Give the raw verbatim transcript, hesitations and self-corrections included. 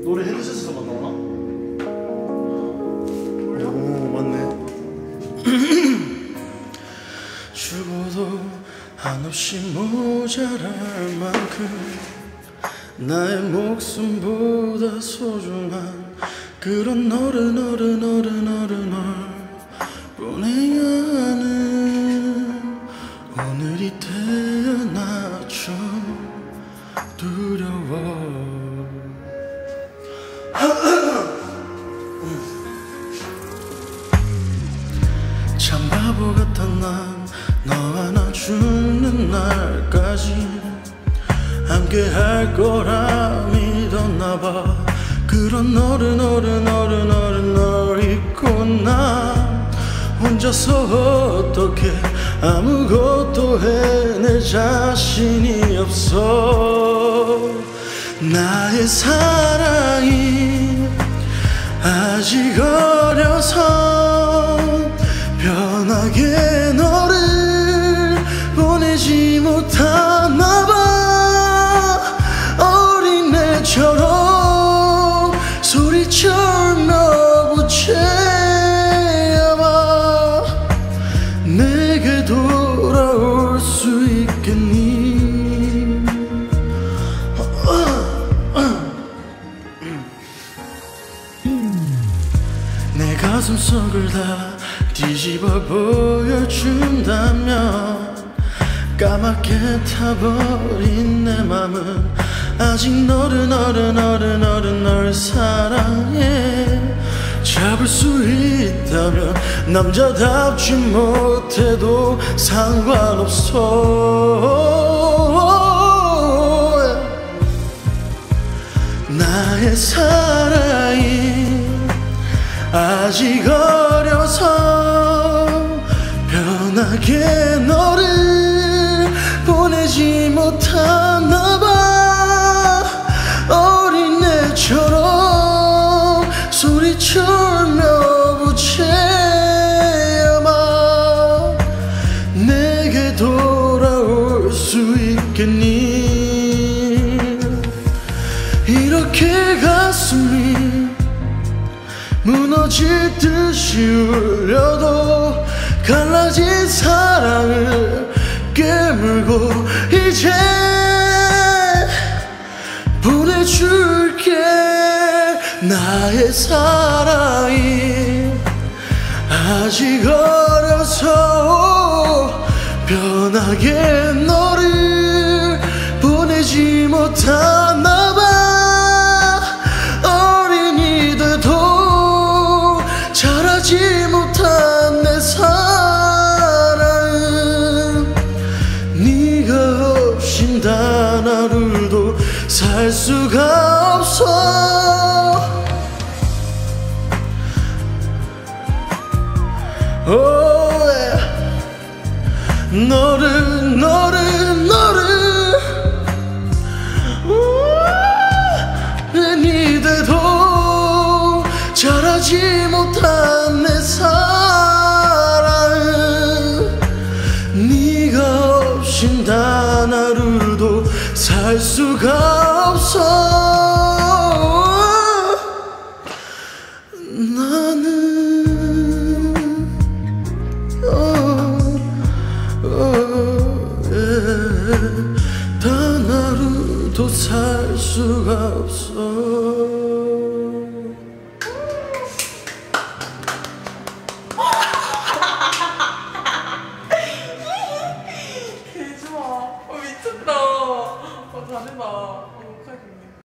노래 헤드셋에서만 나오나? 오 맞네. 죽어도 한없이 모자랄 만큼 나의 목숨보다 소중한 그런 너를 너를 너를 너를 널 보내야 하는 오늘이 태어나 좀 두려워. 참 바보 같은 난 너와 나 죽는 날까지 함께 할 거라 믿었나봐. 그런 너를 너를 너를 너를 널 잊고 나 혼자서 어떻게 아무것도 해낼 자신이 없어. 나의 사랑이 아직 어려서 편하게 너를 보내지 못하나봐. 어린애처럼 소리쳐며 부채야봐. 내게 돌아올 수 있겠니? 내 가슴속을 다 뒤집어 보여준다면 까맣게 타버린 내 맘은 아직 너를 너를 너를 너를 널 사랑해. 잡을 수 있다면 남자답지 못해도 상관없어. 나의 사랑이 아직 어려서 편하게 너를 보내지 못하나봐. 어린애처럼 소리쳐며 부채야마. 내게 돌아올 수 있겠니? 이렇게 가슴이 무너질 듯이 울려도 갈라진 사랑을 깨물고 이제 보내줄게. 나의 사랑이 아직 어려서 편하게 너를 보내지 못하나봐. 어린이 돼도 자라지 못한 내 사랑은 네가 없인 단 하루도 살 수가 없어. Oh, yeah. 너를 너를 너를 어린이 돼도 자라지 못한 내 사랑은 네가 없인 단 하루도 살 수가 없어. 나는 단 하루도 살 수가 없어.